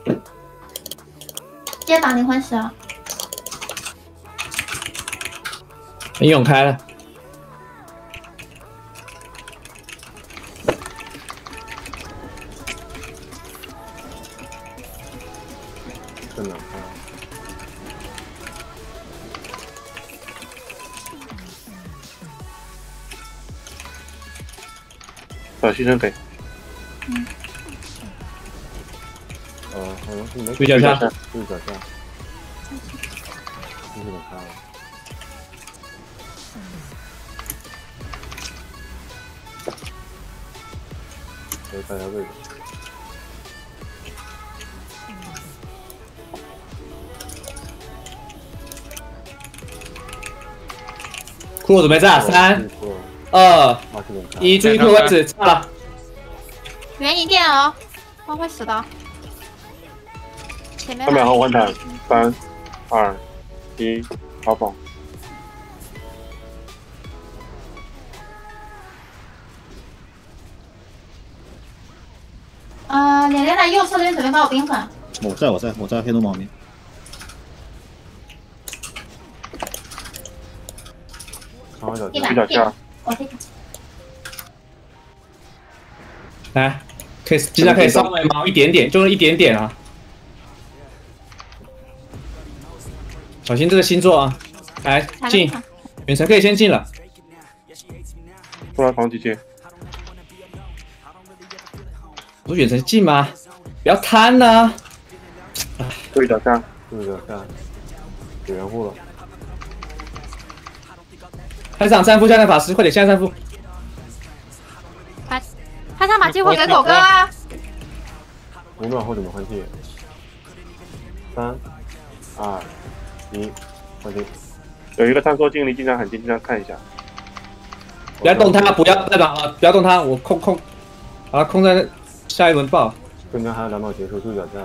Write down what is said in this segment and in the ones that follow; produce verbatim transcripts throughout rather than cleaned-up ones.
接打灵魂石啊！ 英勇开了。 真的啊！ 把牺牲给。 嗯。 呃，好像是没。 对脚下， 对脚下。继续给开了。可以大家位置。 骷髅准备炸，三、二、一，注意骷髅位置，炸了。 远一点哦，我会死的。前面。 三秒后换弹，三、二、一，跑跑。 呃，脸脸在右侧这边准备把我冰粉。 我在我在我在黑洞猫咪。 一百片，我这个。 来，可以现在可以稍微毛一点点，就是一点点啊。小心这个星座啊！来进，远程可以先进了。 出来防击接。 不是远程进吗？不要贪呐！ 对脚下， 对脚下，有援护了。 开场三副下降法师，快点下三副。 开开场把机会给狗哥啊！ 五秒后准备换气。三、二、一，换气。 有一个探索精灵，经常很近，经常看一下。 不要动它，不要代表啊！不要动它，我控控，把它控在下一轮爆。 中间还有两秒结束，注意脚下。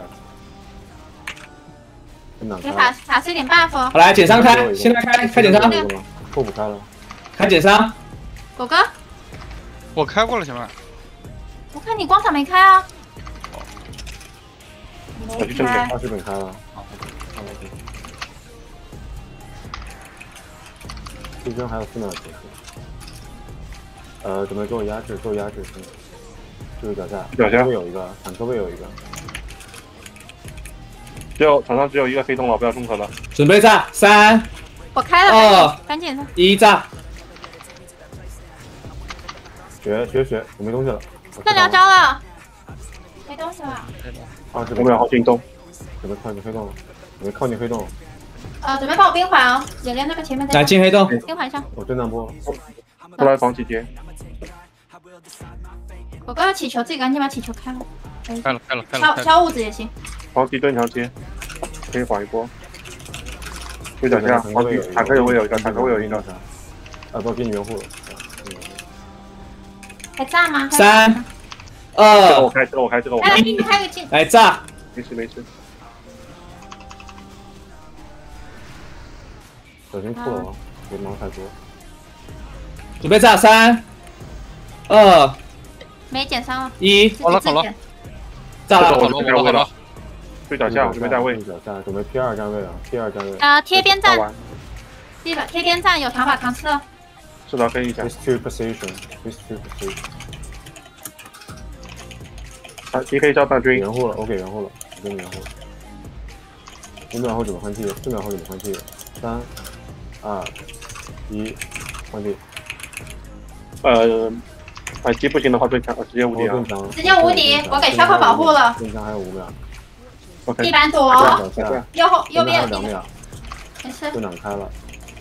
给法法师一点 buff。 好，来减伤开，现在开开减伤。 后补开了。 开减伤， 狗哥， 我开过了，前面。 我看你光场没开啊。 没开。 二十本开了。最终还有四秒结束。呃，准备做压制，做压制。注意脚下， 脚下位有一个，坦克位有一个。 只有场上只有一个黑洞了，不要中和了。 准备炸，三。 我开了。 二。 赶紧的。 一炸。 血血血，我没东西了。 这两招了，没东西了。 二十五秒后进洞， 准备靠近黑洞了，准备靠近黑洞。 呃，准备帮我冰环哦，脸脸那个前面。 来进黑洞， 冰环上。 我震荡波了， 出来防击接。 狗哥要起球，自己赶紧把起球开了。 开了开了开了。 敲敲物子也行。 防击蹲墙接，可以缓一波。对脚下，防击坦克位有一个，坦克位有一个。 啊，不，给你援护了。 还炸吗？ 三、二， 我开，这个我开，这个我开。 来，给你开个进。 来炸！ 没事没事。 小心错了，别毛太多。 准备炸，三、二， 没减伤了。 一， 好了好了， 炸了， 我准备位了。对脚下，我准备站位。 脚下，准备 P 二站位了 ，P 二站位。 啊，贴边站。贴吧，贴边站有长法扛刺。 是的，跟一下。 This two position, this two position。 啊，你可以招大军。 援护了，我给援护了，我给你援护了。五秒后准备换气，四秒后准备换气，三、二、一，换气。 呃，反击不行的话，盾墙直接无敌啊！ 直接无敌，我给消耗保护了。 盾墙还有五秒。 地板左，右后右边两秒。 没事。 盾挡开了。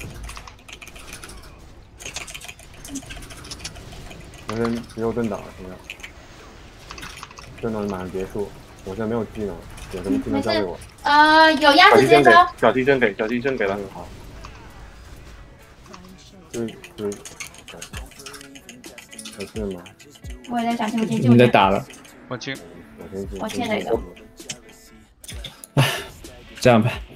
我先只有盾挡了，现在盾挡马上结束，我现在没有技能，有什么技能交给我？ 呃，有压制接招。 小牺牲给，小牺牲给了， 好。对对，小心吗？ 我也在想，我先你在打了。 我进。 我现在有。 这样吧。